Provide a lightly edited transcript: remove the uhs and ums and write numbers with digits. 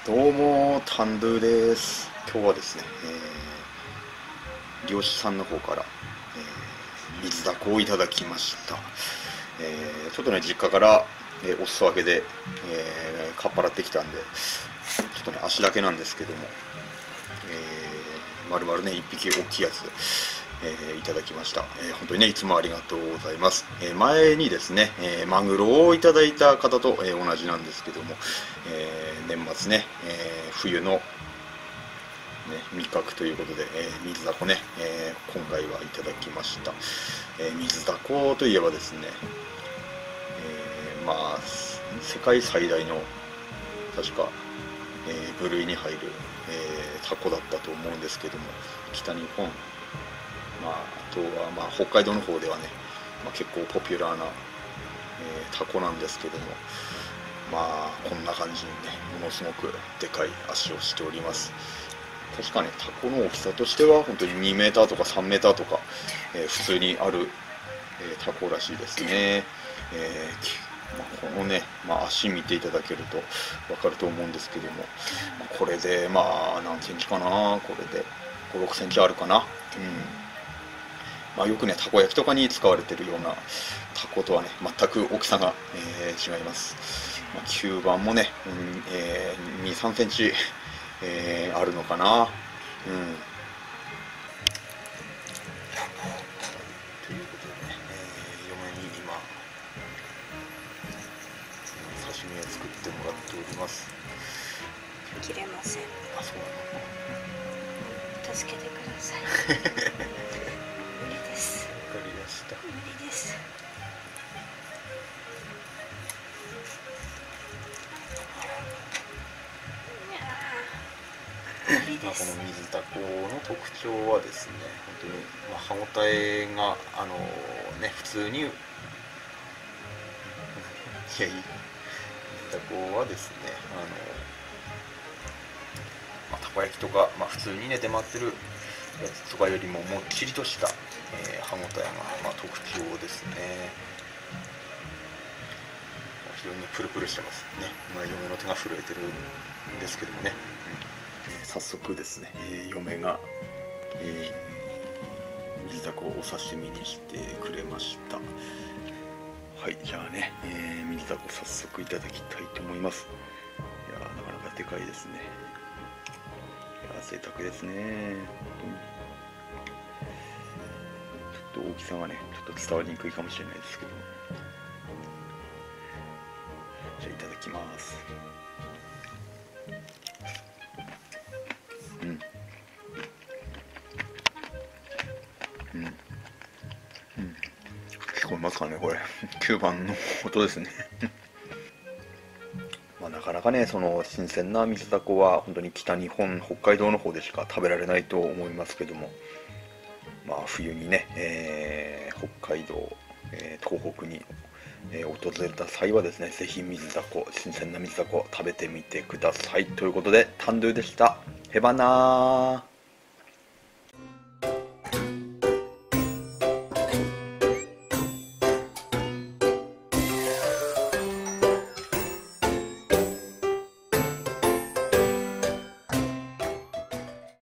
どうも、タンドゥです。今日はですね、漁師さんの方から、水だこをいただきました。ちょっとね、実家から、お裾分けで、かっぱらってきたんで、ちょっとね、足だけなんですけども、丸々ね、一匹大きいやつ、いただきました。本当にね、いつもありがとうございます。前にですね、マグロをいただいた方と、同じなんですけども、年末ね、冬の、ね、味覚ということで、水だこね、今回はいただきました。水だこといえばですね、まあ、世界最大の、確か、部類に入る、タコだったと思うんですけども、北日本、あとは、北海道の方ではね、結構ポピュラーな、タコなんですけども、こんな感じにね、ものすごくでかい足をしております。確かね、タコの大きさとしては本当に2メーターとか3メーターとか、普通にある、タコらしいですね。このね、足見ていただけると分かると思うんですけども、これで何センチかな、これで5、6センチあるかな。よくね、たこ焼きとかに使われているようなタコとはね、全く大きさが、違います。吸盤もね、2、3センチ、あるのかな。ということでね、嫁に今、刺身を作ってもらっております。 切れません。 あ、そうなの。助けてください。無理です。 わかりました。 無理です。 この水だこの特徴はですね、本当に、歯ごたえが普通に水だこはですね、たこ焼きとか、普通にね出回ってるやつとかよりももっちりとした、歯ごたえが、特徴ですね。非常にプルプルしてますね。嫁の手が震えてるんですけどもね。早速ですね、嫁が、水だこをお刺身にしてくれました。はい、じゃあね、水だこ早速いただきたいと思います。いやー、なかなかでかいですね。いやー、贅沢ですね。ちょっと大きさがね、ちょっと伝わりにくいかもしれないですけど。じゃあいただきます。聞こえますかね、これ。吸盤の音ですね。なかなかね、その新鮮な水だこは本当に北日本、北海道の方でしか食べられないと思いますけども、冬にね、北海道、東北に、訪れた際はですね、ぜひ水だこ、新鮮な水だこ食べてみてください。ということで、タンドゥでした。へばなー。